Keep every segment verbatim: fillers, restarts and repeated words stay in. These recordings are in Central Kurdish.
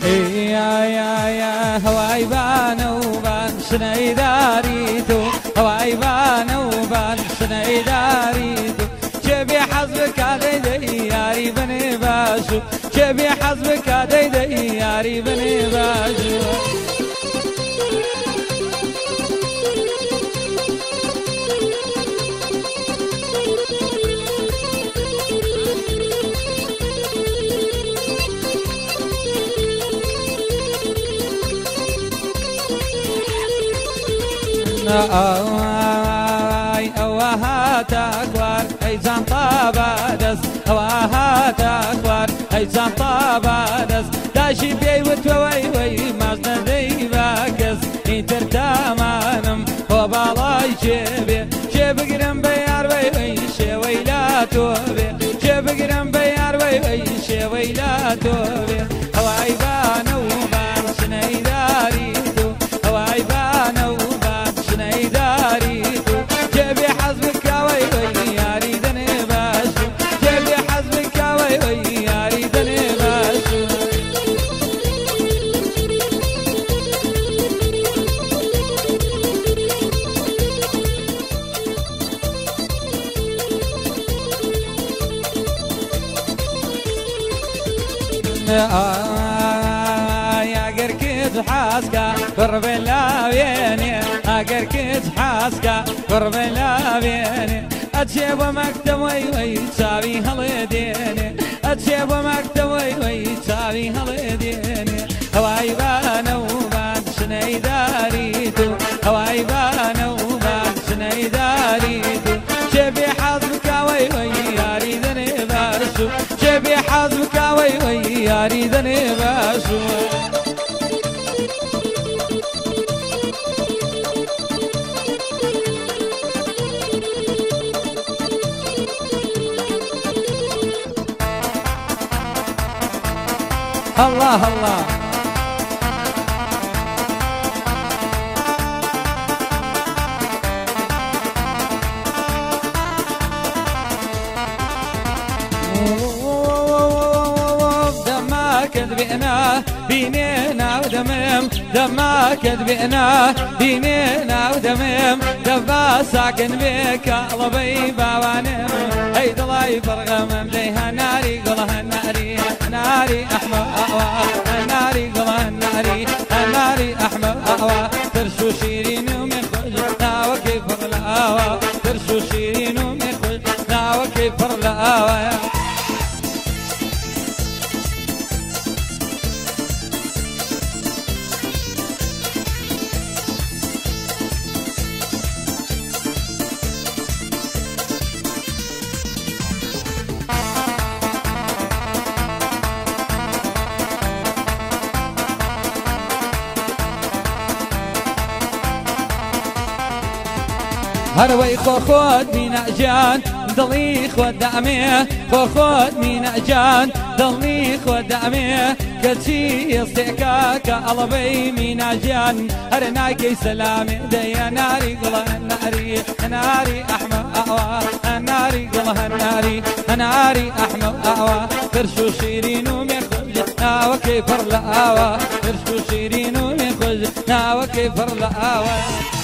يا يا يا هواي بان وبان شنيداريتو هواي بان وبان شنيداريتو شبي حظك هذي ياري بني باشو شبي حظك هذي ياري بني باشو أواي أواها تكبر أي زنطة بدس أواها تكبر أي زنطة بدس داشي بي وتوي وي مازن ذي باكس إنتر تمانم وبالاي شبي شبي قرم بيار وي وي شوي لا توبي شبي قرم بيار وي وي شوي لا توبي أواي بانو بان شنيداري تو أواي بانو جبي حظك وي وي يا ريدني باشو جبي حظك وي وي يا ريدني باشو يا قركز حاسكا قرب لاويني قركز حاسكا قرب لاويني أتشيب مكتب وي وي تساوي هالديني أتشيب مكتب وي وي تساوي هالديني هواي بان وبان شنيداريتو هواي بان وبان شنيداريتو شبي حظك وي وي يا ريدني باشو شبي حظك وي وي يا ريدني باشو الله الله دما كذبنا بيننا ودمم دما كذبنا بيننا ودمم دبا ساكن بك لبي باوانم هي ضلاي فرغم ليها ناري قلها ناري ناري احمر اقوى ناري قلها ناري ناري احمر اقوى ترشو شيرين ومخرج وكيف الهوى ترشو شيرين ومخرج وكيف الهوى هروي خو خود من أجان ضلي خود دعمه خو خود من أجان ضلي خود دعمه كتشي يستيقاك ألبي من أجان هرناكي سلامي ديا ناري قلها الناري ناري أحمر أعوى الناري قلها الناري ناري أحمر أعوى فرشو شيرين ومخرج ناوى كيفر لأوى فرشو شيرين ومخرج ناوى كيفر لأوى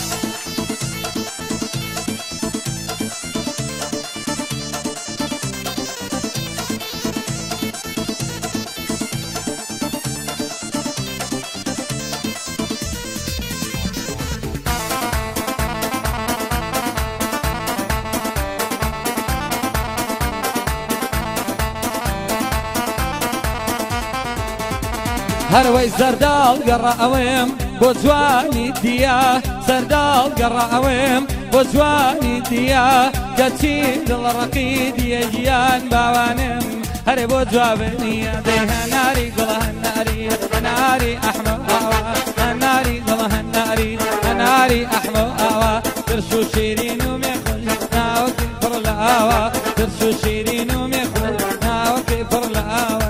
هروي سردال قرا اويم بوزواني ديا سردال قرا اويم بوزواني ديا كتشيد الرقيد يجيان باوانم هري بوزواني ديها ناري قلها ناري ناري احمر اوا ناري قلها ناري ناري احمر اوا ترشو شيرين ومخل ناو كفر الاوا ترشو شيرين ومخل ناو كفر الاوا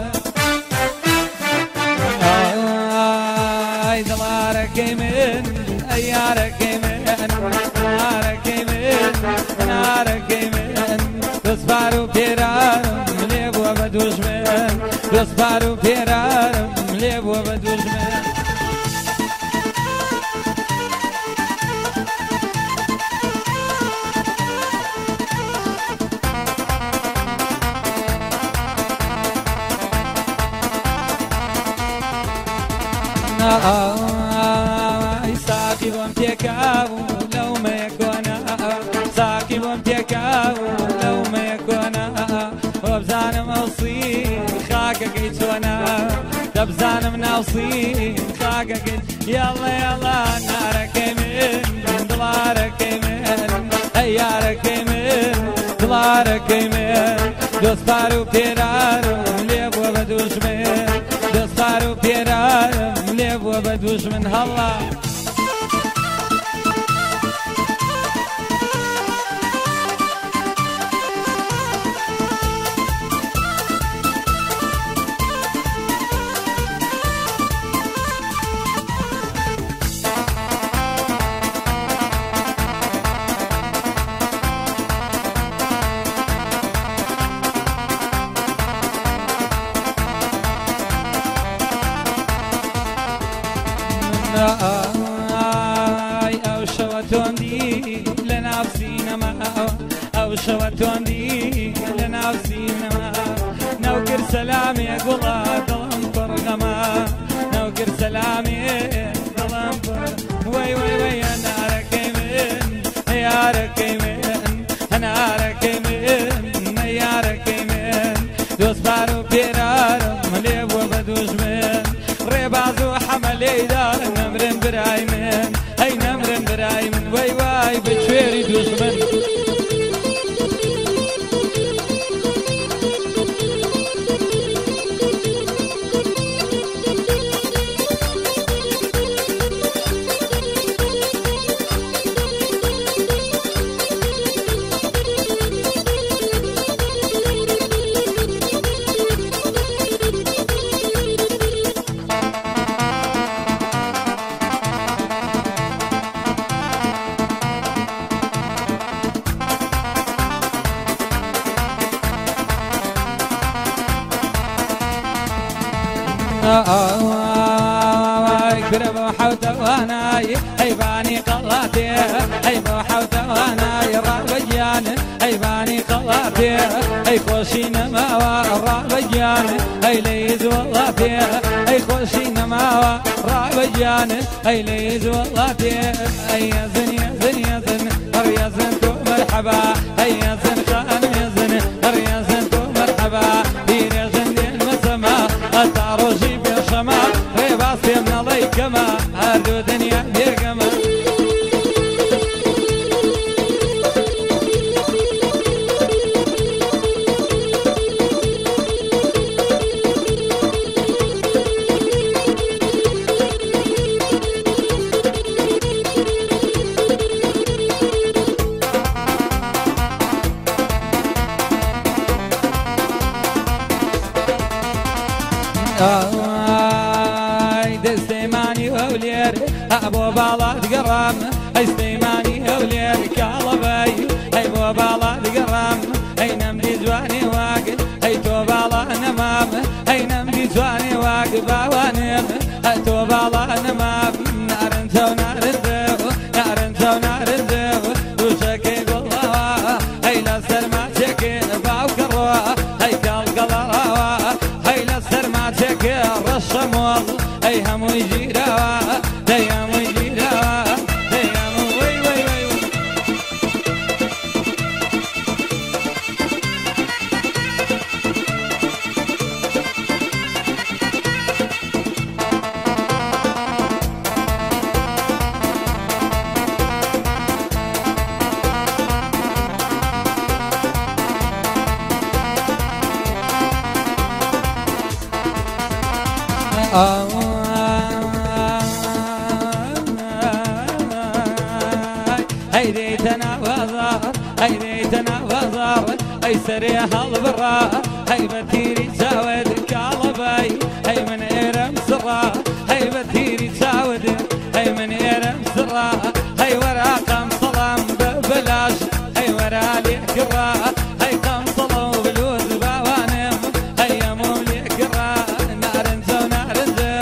من أيارك من نارك من نارك من تصبروا بيرارم ليبوا بدوش من تصبروا بيرارم لێب وە بە دوژمن ئای ساقی بۆم تێکاو لەومەیە کۆنا ساقی بۆم تێکاو لەومەیە کۆنا وەبزانم ئەوسی خاکەکەی چۆنا دەبزانم ناوسی خاکەکەی یاڵە یاڵا نارەکەی من دڵارەکەی من ئەی یارەکەی من دڵارەکەی من دۆستپار و پێرارم لێ بووە بە دوژمن دۆستپار و پێرارم لێ بووە بە دوژمن هەڵا ئای ئەو شەوە تۆندی لە ناو سینەماوە ئەو شەوە تۆندی لە ناو سینەماوە نەوکرد سەلامێک وڵا دڵم پڕ غەما نەوکرد سەلامێک دڵم پڕ وەی وەی وەی هەنارەکەی من یارەکەی من هەنارەکەی من یارەکەی من دۆستپار و پێرارم لێ بووە بە دوژمن ڕێباز و حەمەلەیدا نەمرن برای من ئەی نەمرن برای من وەی وای بە کوێری دوژمن برە بۆ حەوتەوانای ئەیبانی قەڵاتێ ئەی بۆ حەوتەوانای ڕابەگیان ئەیبانی قەڵاتێ ئەی خۆشی نەماوە ڕابەگیان ئەی لەیز وەڵاتێ ئەی خۆشی نەماوە ڕابەگیان ئەی لەیز وەڵاتێ ئەی یەزن یەزن یەزن هەر یەزن تۆ مەرحەبا ئەی یەزن خان یەزن هەر یەزن تۆ مەرحەبا پیرێژن دێنمە سەما هەتا ڕۆژی پێشەما ڕێباز پێم نەڵەی کەمە هەردوو دنیا بێگەمە ئای دەستەیمانی هەولێر بۆ باڵات گەڕام ئەی سلەیمانی هەولێر کاڵەبەی ئەی بۆ باڵات گەڕام ئەی نەمری جوانی واگ ئەی تۆ باڵا نەمام ئەی نەمری جوانی واگ باوانێم تۆ باڵا نەمام نارنجە و نارنجە نارنجە و نارنجە دووشەکەی گوڵەوە ئەی لەسەر ماچێکێ باوکەڕەوە ئەی کاڵگەڵەڕەوە ئەی لەسەر ماچێکێ ڕەشەمۆڵ ئەی هەمووی ژیرەوە دەی هەمووی ژیرەوە دەی هەموو وەی وەی وەی هەی دەیتەنە بەزار هەی دەیتەنە بەزار ئەی سەرێ هەڵبڕا هەی بە تیری چاوت کاڵەبەی هەی من ئێرەم سڕا هەی بە تیری چاوت هەی من ئێرەم سڕا هەی وەرا قەمسەڵام بە بەلاش هەی وەرا لێکڕا هەی قەمسەڵە و بلوز باوانم هەی هەموو لێکڕا نارنجە و نارنجە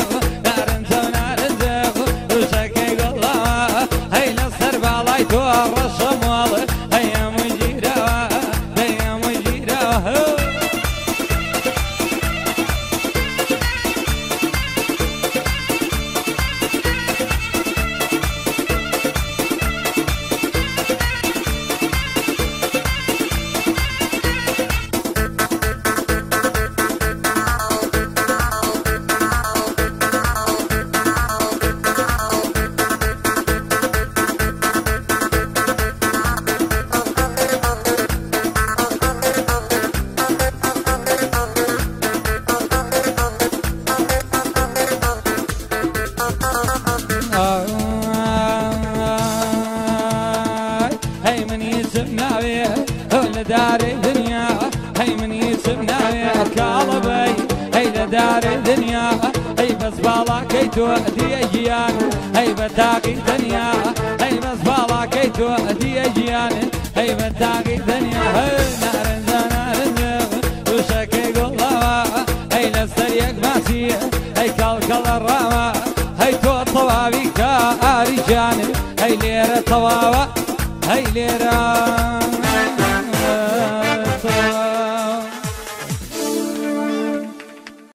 دار الدنيا أي بس بالا كي تؤدي أجيان أي بتاقي دنيا أي بس بالا كي تؤدي أجيان أي بتاقي دنيا نار نار وشكي قلوا أي لسريك ماسي أي كالكال الرامة أي تو طوابي كارجان أي ليرة طوابة أي ليرة